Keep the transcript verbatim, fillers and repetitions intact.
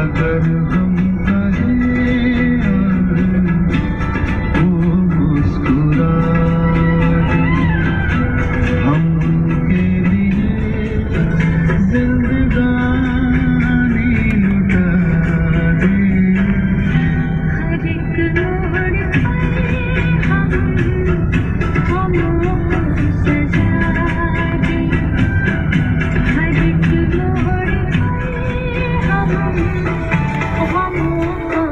अगर हम कहें और वो मुस्कुरा दे, हम उनके लिए जिंदगानी लुटा दे। हर एक मोड़ पर हम खामोश सजा दे, हर एक मोड़ पर हम खामोश